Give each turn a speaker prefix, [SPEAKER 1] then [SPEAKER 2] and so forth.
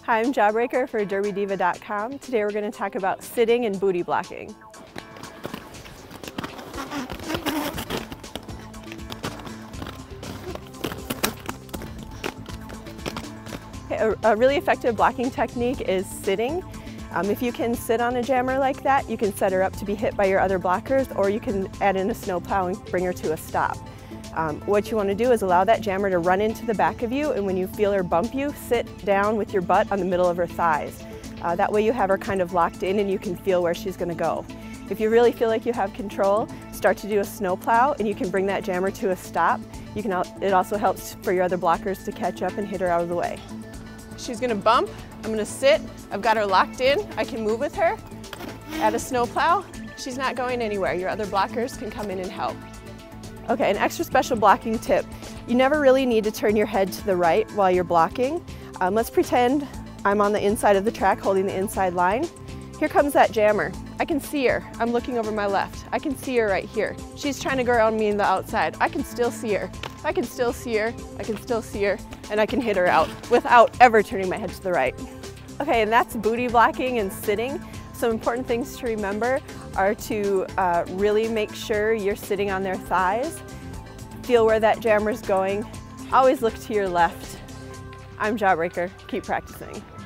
[SPEAKER 1] Hi, I'm Jawbreaker for derbydiva.com. Today we're going to talk about sitting and booty blocking. A really effective blocking technique is sitting. If you can sit on a jammer like that, you can set her up to be hit by your other blockers, or you can add in a snowplow and bring her to a stop. What you want to do is allow that jammer to run into the back of you, and when you feel her bump you, sit down with your butt on the middle of her thighs. That way you have her kind of locked in and you can feel where she's going to go. If you really feel like you have control, start to do a snowplow and you can bring that jammer to a stop. It also helps for your other blockers to catch up and hit her out of the way. She's going to bump, I'm going to sit, I've got her locked in, I can move with her. Add a snowplow, she's not going anywhere. Your other blockers can come in and help. Okay, an extra special blocking tip. You never really need to turn your head to the right while you're blocking. Let's pretend I'm on the inside of the track holding the inside line. Here comes that jammer. I can see her. I'm looking over my left. I can see her right here. She's trying to go around me on the outside. I can still see her. I can still see her. I can still see her. And I can hit her out without ever turning my head to the right. Okay, and that's booty blocking and sitting. Some important things to remember are to really make sure you're sitting on their thighs. Feel where that jammer's going. Always look to your left. I'm Jawbreaker. Keep practicing.